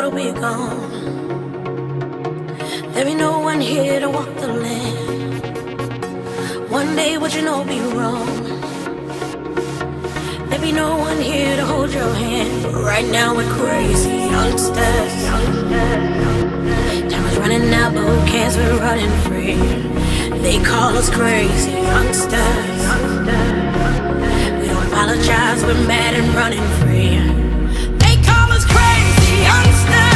water, we're gone. There be no one here to walk the land. One day what you know be wrong. There be no one here to hold your hand. But right now we're crazy youngsters. Time is running out, but who cares, we're running free. They call us crazy youngsters. We don't apologize, we're mad and running free. They call us crazy youngsters.